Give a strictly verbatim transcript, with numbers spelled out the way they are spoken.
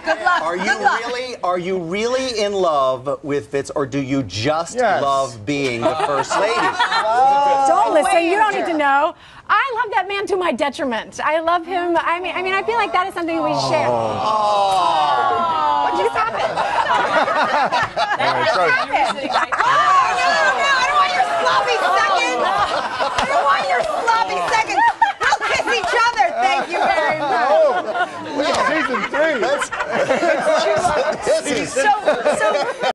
Good luck. Are you Good luck. really? Are you really in love with Fitz, or do you just Yes. love being the first lady? Don't listen. You don't need to know. I love that man to my detriment. I love him. I mean, I mean, I feel like that is something we share. Oh. What just happened? All right, so- Oh, no, no, I don't want your sloppy seconds. I don't want your sloppy seconds. We'll kiss each other. Thank you very much. Oh, season three. That's, that's, So, so